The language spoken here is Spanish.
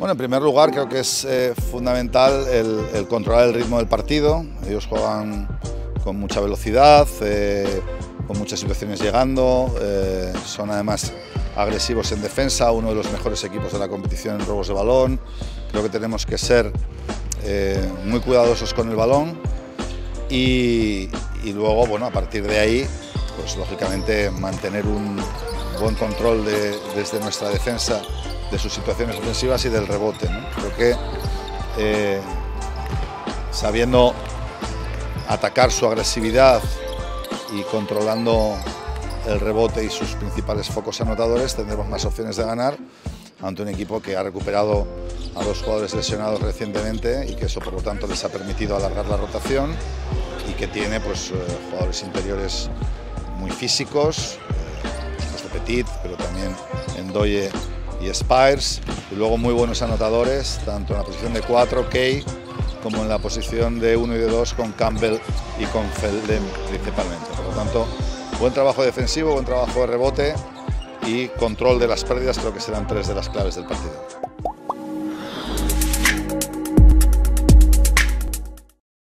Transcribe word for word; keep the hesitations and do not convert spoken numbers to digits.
Bueno, en primer lugar creo que es eh, fundamental el, el controlar el ritmo del partido. Ellos juegan con mucha velocidad, eh, con muchas situaciones llegando, eh, son además agresivos en defensa, uno de los mejores equipos de la competición en robos de balón. Creo que tenemos que ser eh, muy cuidadosos con el balón y, y luego, bueno, a partir de ahí, pues lógicamente mantener un buen control de, desde nuestra defensa de sus situaciones ofensivas y del rebote, ¿no? Creo que eh, sabiendo atacar su agresividad y controlando el rebote y sus principales focos anotadores, tendremos más opciones de ganar ante un equipo que ha recuperado a dos jugadores lesionados recientemente y que eso por lo tanto les ha permitido alargar la rotación y que tiene pues, eh, jugadores interiores muy físicos, eh, Petit, pero también Ndoye y Spires, y luego muy buenos anotadores, tanto en la posición de cuatro, Kay, como en la posición de uno y de dos con Campbell y con Felden principalmente. Por lo tanto, buen trabajo defensivo, buen trabajo de rebote y control de las pérdidas, creo que serán tres de las claves del partido.